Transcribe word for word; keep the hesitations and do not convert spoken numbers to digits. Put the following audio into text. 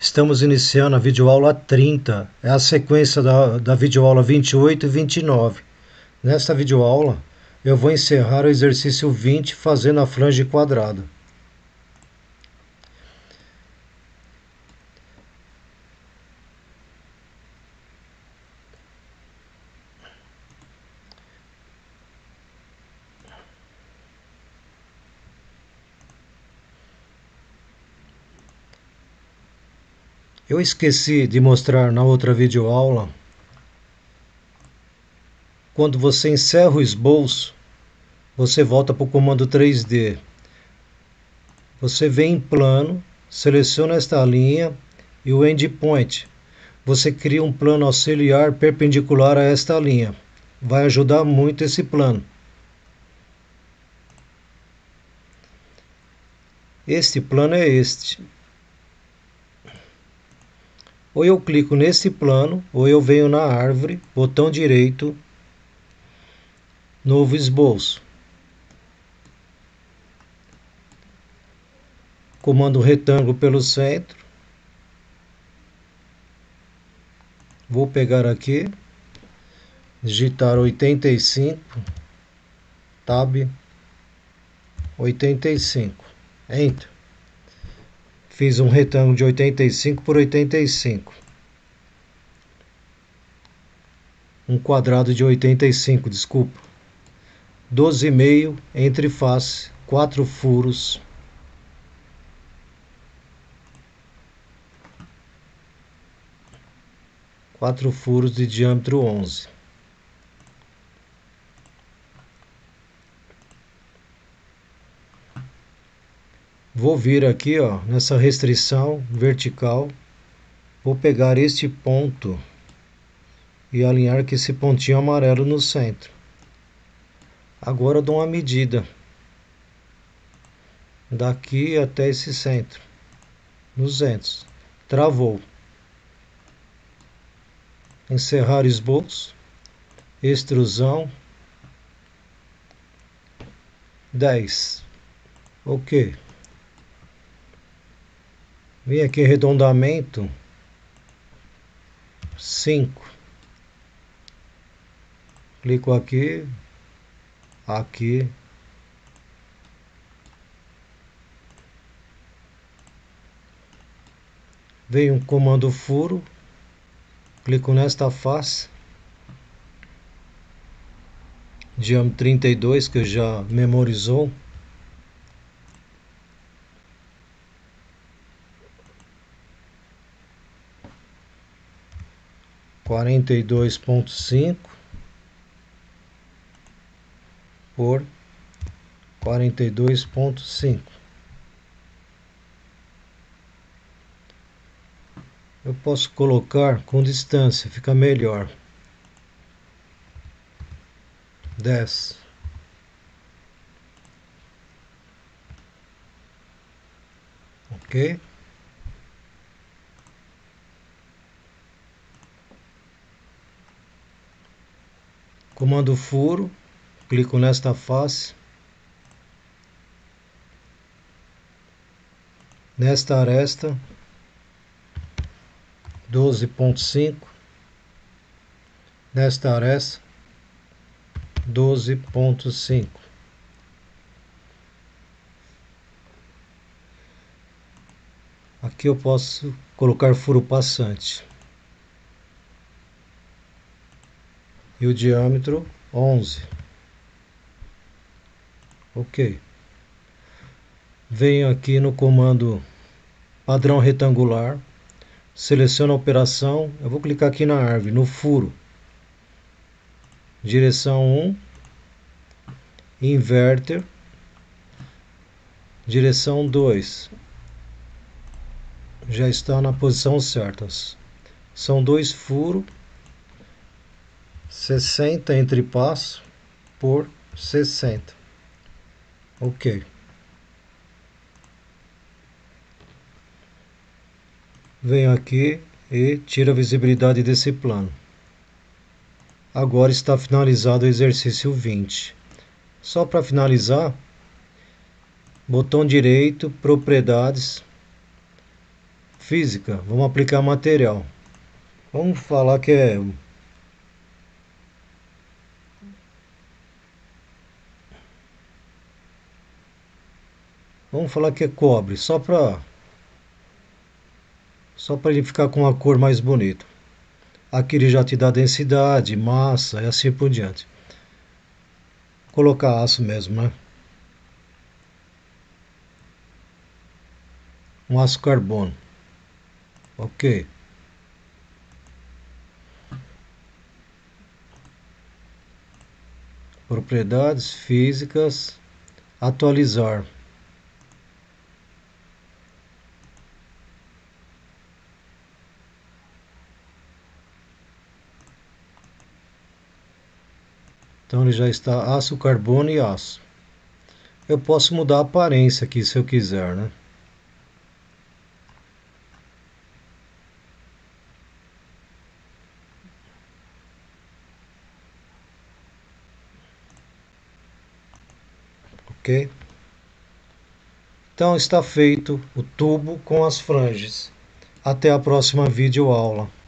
Estamos iniciando a videoaula trinta, é a sequência da, da videoaula vinte e oito e vinte e nove. Nesta videoaula, eu vou encerrar o exercício vinte fazendo a flange quadrada. Eu esqueci de mostrar na outra videoaula. Quando você encerra o esboço, você volta para o comando três D. Você vem em plano, seleciona esta linha e o endpoint. Você cria um plano auxiliar perpendicular a esta linha. Vai ajudar muito esse plano. Este plano é este. Ou eu clico nesse plano, ou eu venho na árvore, botão direito, novo esboço. Comando retângulo pelo centro. Vou pegar aqui, digitar oitenta e cinco, tab oitenta e cinco, enter. Fiz um retângulo de oitenta e cinco por oitenta e cinco. Um quadrado de oitenta e cinco, desculpa. doze e meio entre face, quatro furos. quatro furos de diâmetro onze. Vou vir aqui, ó, nessa restrição vertical. Vou pegar este ponto e alinhar com esse pontinho amarelo no centro. Agora eu dou uma medida daqui até esse centro, duzentos. Travou. Encerrar esboço, extrusão, dez. Ok. Vem aqui arredondamento, cinco. Clico aqui, aqui. Vem um comando furo, clico nesta face, diâmetro trinta e dois, que já memorizou. quarenta e dois ponto cinco por quarenta e dois ponto cinco. Eu posso colocar com distância, fica melhor. dez. Ok? Comando furo, clico nesta face. Nesta aresta, doze ponto cinco. Nesta aresta, doze ponto cinco. Aqui eu posso colocar furo passante. E o diâmetro onze. Ok. Venho aqui no comando padrão retangular, seleciono a operação, eu vou clicar aqui na árvore, no furo, direção um, inverter, direção dois, já está na posição certa. São dois furos, sessenta entre passo por sessenta. Ok. Venho aqui e tiro a visibilidade desse plano. Agora está finalizado o exercício vinte. Só para finalizar, botão direito, propriedades, física, vamos aplicar material. Vamos falar que é Vamos falar que é cobre, só para só para ele ficar com uma cor mais bonita. Aqui ele já te dá densidade, massa e assim por diante. Vou colocar aço mesmo, né? Um aço carbono. Ok. Propriedades físicas. Atualizar. Então ele já está aço, carbono e aço. Eu posso mudar a aparência aqui se eu quiser, né? Ok? Então está feito o tubo com as franjas. Até a próxima videoaula.